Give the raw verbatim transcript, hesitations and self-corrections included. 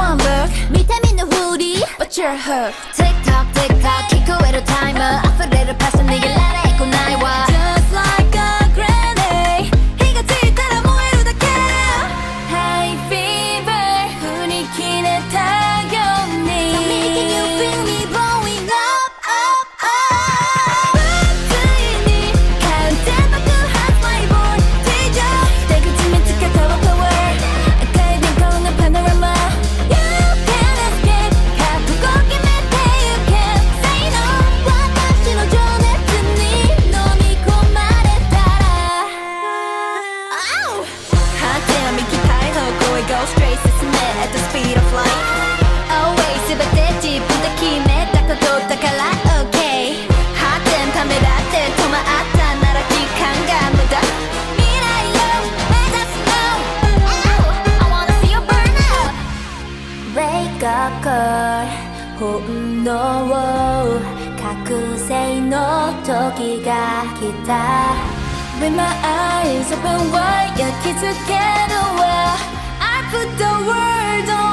one look 見て見ぬふり But you're hooked Tick tock tick tock 聞こえるタイマー溢れるパッション逃げられっこないわ Just like a grenade 火がついたら燃えるだけ High fever 振り切れたように So making you feel me blowing up up up ついにカウント爆発マイボール地上出口見つけたわ Power 赤い電光のパノラマ You can escape 覚悟決めて You can say no 私の情熱に飲み込まれたら Oh 果ては右対方向へ Go straight 進め at the speed of light Always 全て自分で決めたことだから OK 発展ためらって止まったなら時間が無駄未来を目指すの Oh I wanna see you burn out Wake up girl 本能覚醒の時が来た With my eyes open wide 焼き付けるわ I put the world on